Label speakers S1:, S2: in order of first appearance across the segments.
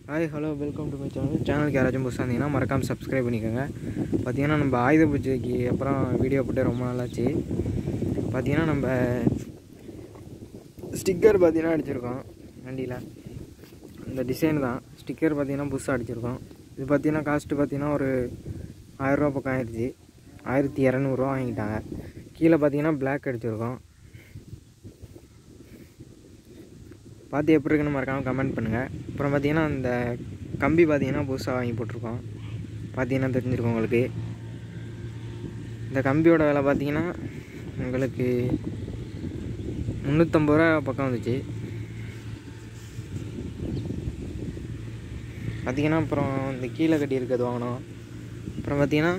S1: Hi hello welcome to my சேனலுக்கு யாராச்சும் புதுசாக இருந்தீங்கன்னா மறக்காமல் சப்ஸ்கிரைப் பண்ணிக்கோங்க. பார்த்திங்கன்னா நம்ம ஆயுத பூஜைக்கு அப்புறம் வீடியோ போட்டு ரொம்ப நாளாச்சு. பார்த்திங்கன்னா நம்ம ஸ்டிக்கர் பார்த்திங்கன்னா அடிச்சிருக்கோம் வண்டியில். இந்த டிசைன் தான் ஸ்டிக்கர் பார்த்திங்கன்னா புதுசாக அடிச்சிருக்கோம். இது பார்த்திங்கன்னா காஸ்ட்டு பார்த்திங்கன்னா ஒரு 1000 ரூபா பக்கம் ஆயிடுச்சு. 1200 வாங்கிட்டாங்க. கீழே பார்த்திங்கன்னா பிளாக் அடிச்சிருக்கோம். பார்த்து எப்படி இருக்குன்னு மறக்காமல் கமெண்ட் பண்ணுங்கள். அப்புறம் பார்த்திங்கன்னா இந்த கம்பி பார்த்திங்கன்னா புதுசாக வாங்கி போட்டிருக்கோம். பார்த்திங்கன்னா தெரிஞ்சிருக்கோம் உங்களுக்கு. இந்த கம்பியோட விலை பார்த்திங்கன்னா உங்களுக்கு 350 ரூபா பக்கம் வந்துச்சு. பார்த்திங்கன்னா அப்புறம் இந்த கீழே கட்டி இருக்கிறது வாங்கினோம். அப்புறம் பார்த்திங்கன்னா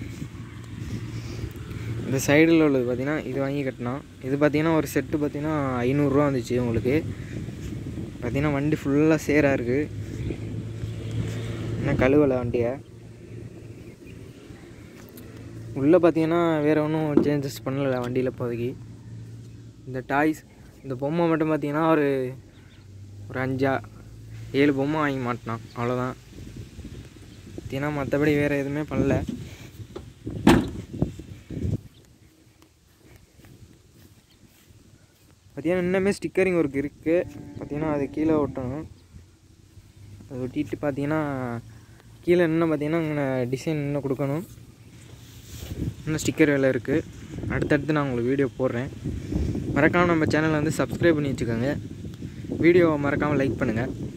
S1: இந்த சைடில் உள்ளது பார்த்திங்கன்னா இது வாங்கி கட்டினோம். இது பார்த்திங்கன்னா ஒரு செட்டு பார்த்திங்கன்னா 500 ரூபா வந்துச்சு உங்களுக்கு. பார்த்திங்கன்னா வண்டி ஃபுல்லாக சேராக இருக்குது. இன்னும் கழுவலை வண்டியை. உள்ளே பார்த்திங்கன்னா வேறு ஒன்றும் சேஞ்சஸ் பண்ணலை வண்டியில் இப்போதைக்கு. இந்த டாய்ஸ் இந்த பொம்மை மட்டும் பார்த்திங்கன்னா ஒரு 5-7 பொம்மை வாங்கி மாட்டினான், அவ்வளோதான். பார்த்திங்கன்னா மற்றபடி வேறு எதுவுமே பண்ணல. பார்த்திங்கன்னா இன்னுமே ஸ்டிக்கரிங் ஒர்க் இருக்குது. பார்த்திங்கன்னா அது கீழே ஒட்டணும். அது ஒட்டிட்டு பார்த்திங்கன்னா கீழே இன்னும் பார்த்திங்கன்னா இங்கே டிசைன் இன்னும் கொடுக்கணும். இன்னும் ஸ்டிக்கர் வேலை இருக்குது. அடுத்தடுத்து நான் உங்களுக்கு வீடியோ போடுறேன். மறக்காமல் நம்ம சேனலை வந்து சப்ஸ்கிரைப் பண்ணி வச்சுக்கோங்க. வீடியோவை மறக்காமல் லைக் பண்ணுங்கள்.